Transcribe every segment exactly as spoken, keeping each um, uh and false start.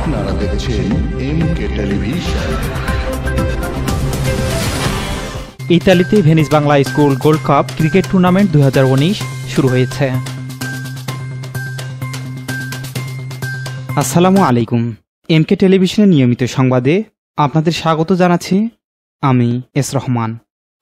আপনারা দেখছেন M K television. ইতালিতে Venice Bangla school gold cup cricket tournament দুই হাজার উনিশ শুরু হয়েছে। আসসালামু আলাইকুম। এম কে টেলিভিশনের নিয়মিত সংবাদে আপনাদের স্বাগত জানাচ্ছি আমি এস রহমান।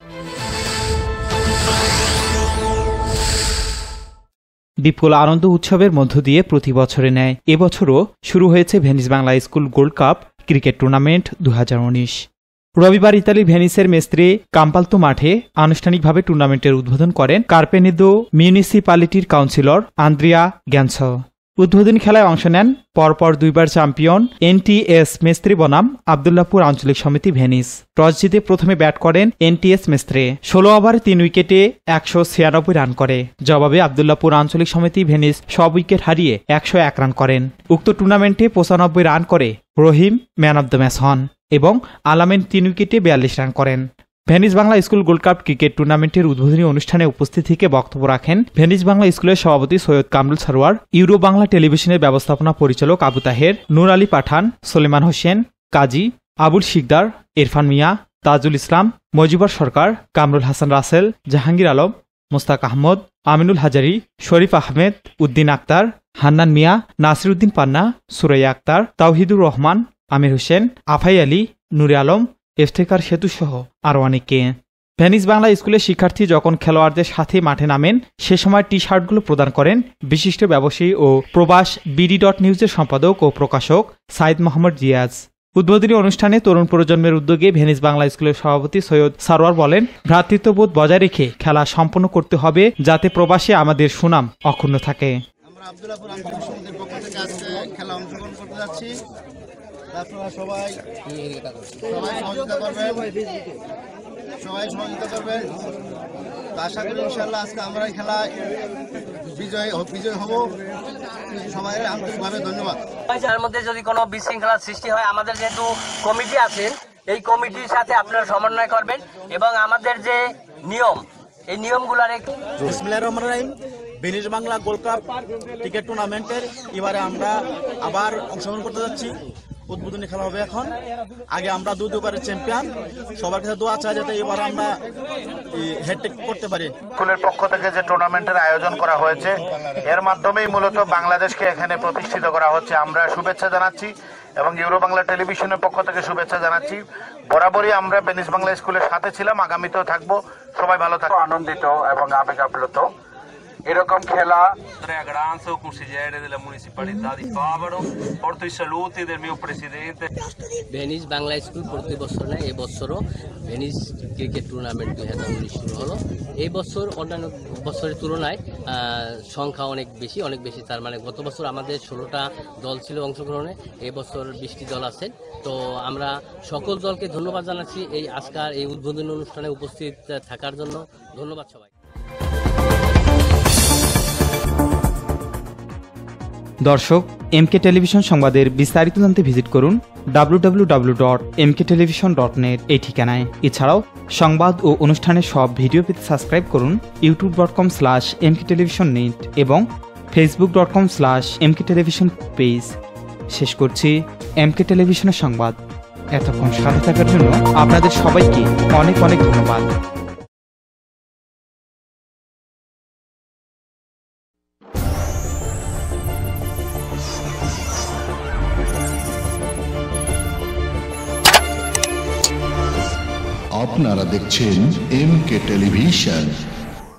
বিপুল আনন্দ উৎসবের মধ্য দিয়ে প্রতি বছরে ন্যায় এবছরও শুরু হয়েছে Venice Bangla school gold cup cricket tournament দুই হাজার উনিশ। রবিবার ইতালির ভেনিসের মেস্ত্রে কাম্পালতো মাঠে আনুষ্ঠানিকভাবে টুর্নামেন্টের উদ্বোধন করেন কার্পেনেদো মিউনিসিপ্যালিটির কাউন্সিলর আন্দ্রিয়া গ্যানস। উদ্বোধনী খেলায় অংশ নেন পরপর দুইবার চ্যাম্পিয়ন এনটিএস মেস্ত্রি বনাম আবদুল্লাপুর আঞ্চলিক সমিতি ভেনিস। টস জিতে প্রথমে ব্যাট করেন এনটিএস মেস্ত্রে। ষোলো ওভারে তিন উইকেটে একশো ছিয়ানব্বই রান করে। জবাবে আবদুল্লাপুর আঞ্চলিক সমিতি ভেনিস সব উইকেট হারিয়ে একশো এক রান করেন। উক্ত টুর্নামেন্টে পঁচানব্বই রান করে Rahim man of the match হন এবং আলামেন তিন উইকেটে বিয়াল্লিশ রান করেন। Venice Bangla school gold cup cricket টুর্নামেন্টের উদ্বোধনী অনুষ্ঠানে উপস্থিত থেকে বক্তব্য রাখেন ভেনিস বাংলা স্কুলের সভাপতি সৈয়দ কামরুল সারোয়ার, ইউরো বাংলা টেলিভিশনের ব্যবস্থাপনা পরিচালক আবু তাহের, নূর আলী পাঠান, সলেমান হোসেন, কাজী আবুল শিকদার, ইরফান মিয়া, তাজুল ইসলাম, মজিবর সরকার, কামরুল হাসান রাসেল, জাহাঙ্গীর আলম, মোস্তাক আহমদ, আমিনুল হাজারি, শরীফ আহমেদ, উদ্দিন আক্তার, হান্নান মিয়া, নাসির উদ্দিন পান্না, সুরাইয়া আক্তার, তাওহিদুর রহমান, আমির হোসেন, আফাই আলী, নুরে আলম, ইফতেখার সেতু সহ আরও অনেকে। ভেনিস বাংলা স্কুলের শিক্ষার্থী যখন খেলোয়াড়দের সাথে মাঠে নামেন সে সময় টি শার্টগুলো প্রদান করেন বিশিষ্ট ব্যবসায়ী ও প্রবাস বিডি ডট নিউজের সম্পাদক ও প্রকাশক সাইদ মোহাম্মদ জিয়াজ। উদ্বোধনী অনুষ্ঠানে তরুণ প্রজন্মের উদ্যোগে ভেনিস বাংলা স্কুলের সভাপতি সৈয়দ সারোয়ার বলেন, ভ্রাতৃত্ববোধ বজায় রেখে খেলা সম্পন্ন করতে হবে যাতে প্রবাসে আমাদের সুনাম অক্ষুণ্ণ থাকে। আমরা আবদুল্লাপুর আঞ্চলিক সমিতির পক্ষ থেকে আজকে খেলা অংশগ্রহণ করতে যাচ্ছি। আপনারা সবাই সবাই সহযোগিতা করবেন সবাই সহযোগিতা করবেন তো আশা করি ইনশাআল্লাহ আজকে আমরা খেলায় বিজয় বিজয় হব। সবাই আন্তরিকভাবে ধন্যবাদ। যার মধ্যে যদি কোনো বিশৃঙ্খলার সৃষ্টি হয়, আমাদের যেহেতু কমিটি আছেন এই কমিটির সাথে আপনারা সমন্বয় করবেন এবং আমাদের যে নিয়ম এই নিয়মগুলো রেখে বিসমিল্লাহির রহমানির রহিম। Venice Bangla gold cup cricket টুর্নামেন্টের এবারে আমরা আবার অংশগ্রহণ করতে যাচ্ছি। উদ্বোধনী খেলা হবে এখন। আগে আমরা দুই দুবারের চ্যাম্পিয়ন, সবার কাছে দোয়া চাই যাতে এবার আমরা হ্যাটট্রিক করতে পারি। স্কুলের পক্ষ থেকে যে টুর্নামেন্টের আয়োজন করা হয়েছে এর মাধ্যমেই মূলত বাংলাদেশকে এখানে প্রতিষ্ঠিত করা হচ্ছে। আমরা শুভেচ্ছা জানাচ্ছি এবং ইউরো বাংলা টেলিভিশনের পক্ষ থেকে শুভেচ্ছা জানাচ্ছি। বরাবরই আমরা ভেনিস বাংলা স্কুলের সাথে ছিলাম, আগামীতেও থাকবো। সবাই ভালো থাকবো, আনন্দিত এবং আবেগ আপ্লুত। এরকম খেলা Granzo, consigliere della municipalità di Favaro, porto i saluti del mio presidente. Venice Bangla school প্রতি বছর নেয়, এবছরও ভেনিস ক্রিকেট টুর্নামেন্ট দুই হাজার উনিশ শুরু হলো। এই বছর অন্যান্য বছরের তুলনায় সংখ্যা অনেক বেশি অনেক বেশি তার মানে গত বছর আমাদের ষোলোটা দল ছিল অংশগ্রহণে, এবছর বিশটি দল আছেন। তো আমরা সকল দলকে ধন্যবাদ জানাচ্ছি এই আজকার এই উদ্বোধনী অনুষ্ঠানে উপস্থিত থাকার জন্য। ধন্যবাদ সবাই। দর্শক, এম কে টেলিভিশন সংবাদের বিস্তারিত জানতে ভিজিট করুন W W W dot M K television dot net এই ঠিকানায়। এছাড়াও সংবাদ ও অনুষ্ঠানের সব ভিডিও পেতে সাবস্ক্রাইব করুন YouTube dot com slash M K television net এবং Facebook dot com slash M K television page. শেষ করছি এম কে টেলিভিশনের সংবাদ। এতক্ষণ সাথে থাকার জন্য আপনাদের সবাইকে অনেক অনেক ধন্যবাদ। আপনারা দেখছেন এম কে টেলিভিশন।